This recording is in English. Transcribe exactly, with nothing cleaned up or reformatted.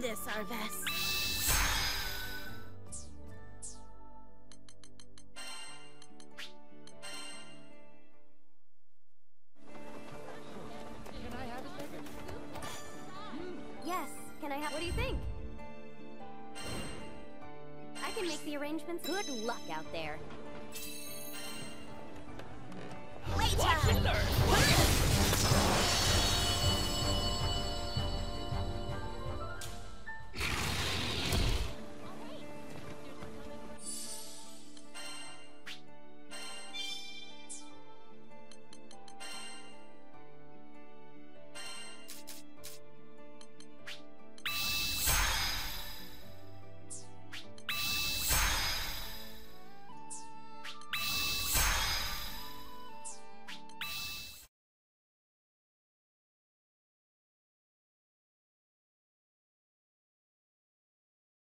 this, Arves. Yes, can I have... What do you think? I can make the arrangements. Good luck out there.